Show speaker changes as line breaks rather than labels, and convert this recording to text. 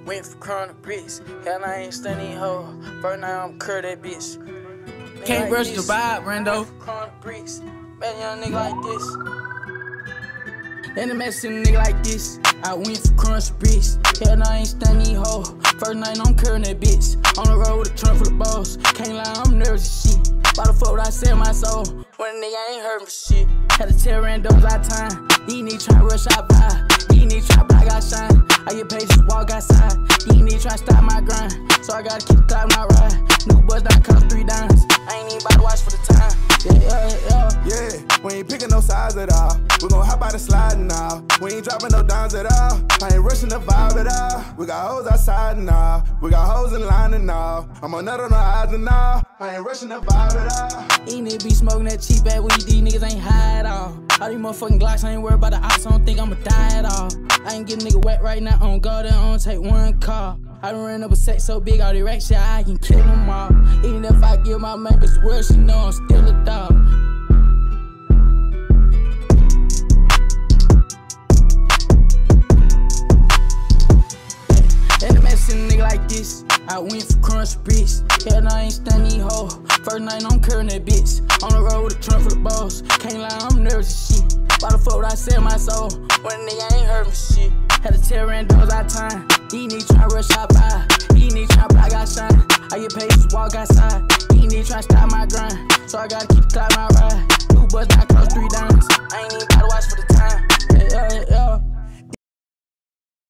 Went for chronic bricks. Hell, I ain't stunning hoe. First night I'm cur that bitch.
Can't rush the vibe, Rando.
Chronic bricks. Man, young nigga like this.
Then I'm asking a nigga like this. I went for crunch bricks. Hell, I ain't stunning hoe. First night I'm curring that bitch. On the road with a trunk full of balls. Can't lie, I'm nervous as shit. Why the fuck would I sell my soul?
When a nigga ain't heard me shit.
Had to tell randos out time. These niggas tryna rush out by. These niggas tryna block out shine. I get paid to walk outside. These niggas tryna stop my grind. So I gotta keep the clock when I ride. New bus that cost $3.
I ain't even about to watch for the time.
Yeah, we ain't picking no sides at all. We gon' hop out and slide now. We ain't dropping no downs at all. I ain't rushing the vibe at all. We got hoes outside now. We got hoes in line and all. I'm a nut on the eyes and all. I ain't rushing the vibe at all.
These niggas be smoking that cheap ass weed. These niggas ain't high at all. All these motherfucking Glocks, I ain't worried about the ops. I don't think I'ma die at all. I ain't getting nigga wet right now. On guard and on take one call. I done ran up a set so big, all the rack shit, I can kill them all. Even if I give my man bitch world, she know I'm still a dog. Then I'm asking a nigga like this. I went for crunch bricks. Hell, I ain't stunning hoe. First night I'm curring that bitch. On the road with a trunk full of balls. Can't lie, I'm nervous as shit. Why the fuck would I sell my soul?
When a nigga ain't heard me shit.
Had to tell randos out time. These niggas tryna rush out by. These niggas tryna block out shine. I get paid to walk outside. These niggas tryna stop my grind. So I gotta keep the clock when I ride. New bus that cost $3.
I ain't even about to watch for the time.
Yeah.